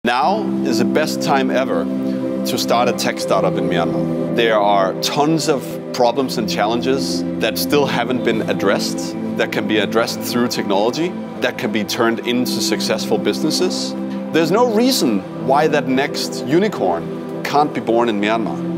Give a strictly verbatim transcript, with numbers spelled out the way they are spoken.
Now is the best time ever to start a tech startup in Myanmar. There are tons of problems and challenges that still haven't been addressed, that can be addressed through technology, that can be turned into successful businesses. There's no reason why that next unicorn can't be born in Myanmar.